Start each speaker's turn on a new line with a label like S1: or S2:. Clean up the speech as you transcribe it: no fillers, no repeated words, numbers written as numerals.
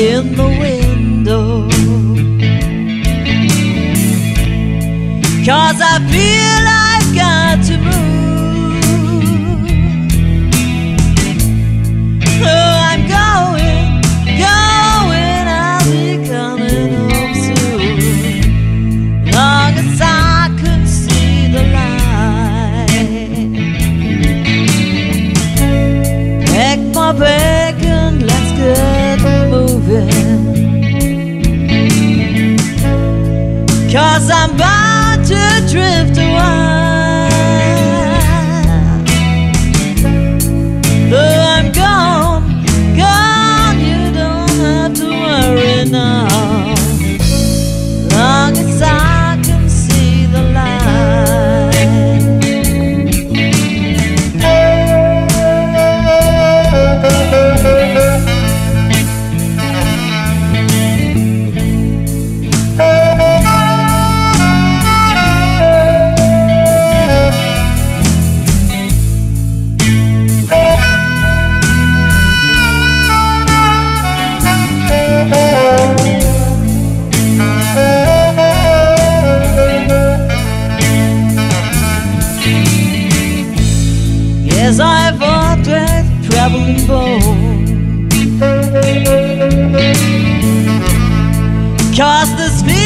S1: in the window, 'cause I feel I've got to move. Oh, I'm going, I'll be coming home soon, long as I can see the light. Pack my bag and let's get moving, 'cause I'm bound to drift away. Though I'm gone, you don't have to worry now, long as I can see the light. Yes, I've walked with traveling bone, 'cause this feeling